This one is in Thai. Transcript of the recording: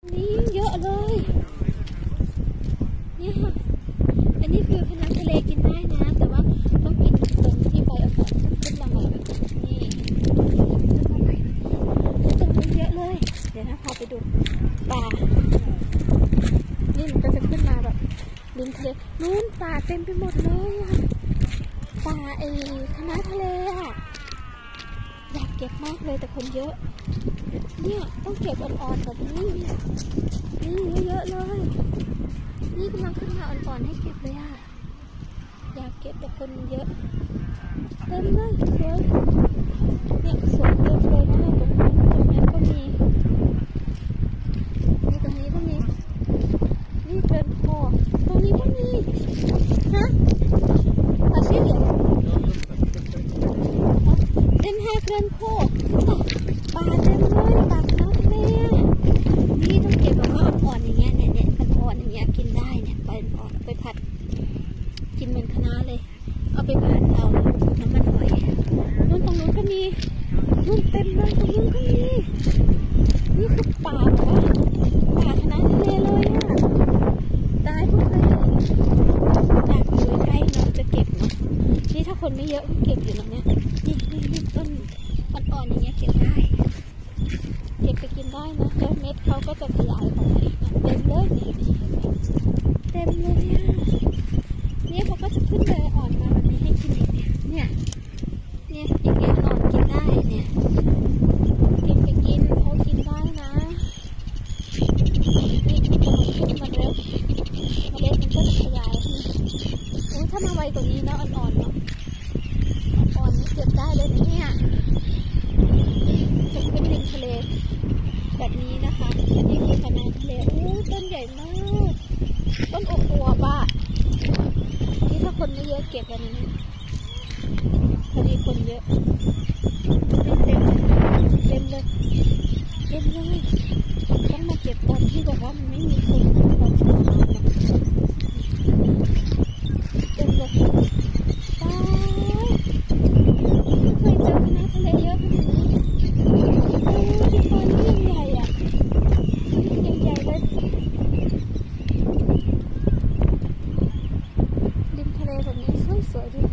นี่เยอะเลยเนี่ยค่ะอันนี้คือคณะทะเลกินได้นะแต่ว่าต้องกินตรงที่ใบอ่อนขึ้นมาหน่อยนี่ตรงนี้เยอะเลยเดี๋ยวนะพาไปดูปลานี่มันก็จะขึ้นมาแบบริมทะเลนู่นปลาเต็มไปหมดเลยอ่ะปลาคณะทะเลอ่ะอยากเก็บมากเลยแต่คนเยอะเนี่ยต้องเก็บอ่อนๆแบบนี้นี่เยอะๆเลยนี่กำลังขึ้นมาอ่อนๆให้เก็บเลยอ่ะอยากเก็บแต่คนเยอะเต็มเลยสวยเนี่ยสวยเต็มเลยนะตรงนั้นก็มีนี่ตรงนี้ก็มีนี่เกินคอตรงนี้ก็มีฮะอาชีพเหรอเต็มห้าเกินคอปลาเต็มเลยปลาน้ำทะเลนี่ต้องเก็บแบบว่าอ่อนๆอย่างเงี้ยเนี่ยอ่อนๆอย่างเงี้ยกินได้เนี่ยไปอ่อนไปผัดกินเหมือนคะน้าเลยเอาไปผัดเอาน้ำมันหอยนู่นตรงนู้นก็มีนู่นเต็มเลยตรงนู้นก็มีนี่คือป่าแบบว่าป่าคะน้าทะเลเลยอ่ะตายพวกเลยอยากอยู่ใกล้เราจะเก็บเนาะนี่ถ้าคนไม่เยอะก็เก็บอยู่ตรงเนี้ยนี่ต้นอ่อนๆอย่างเงี้ยเก็บได้เก็บไปกินได้นะแล้วเม็ดเขาก็จะขยายออกมาอีกเต็มเลยเต็มเลยอ่ะเนี่ยเขาก็จะขึ้นเลยอ่อนมาแบบนี้ให้กินอีกเนี่ยอย่างเงี้ยอ่อนกินได้เนี่ยเก็บไปกินเขากินได้นะนี่ขึ้นมาเร็วเล็ดมันก็จะขยายถ้ามาไวกว่านี้นะอ่อนๆเนาะอ่อนๆเก็บได้เลยนะเนี่ยจะขึ้นริมทะเลแบบนี้นะคะนี่คือคะน้าทะเลต้นใหญ่มากต้นอวบอ่ะนี่ถ้าคนไม่เยอะเก็บแบบนี้พอดีคนเยอะเต็มเลยต้องมาเก็บตอนที่แบบว่ามันไม่มีคนตอนเช้านะเต็มเลยตายไม่เคยเจอคะน้าทะเลเยอะขนาดนี้ที่ตอนนี้ยังใหญ่อ่ะยังใหญ่เลยริมทะเลแบบนี้สวยๆ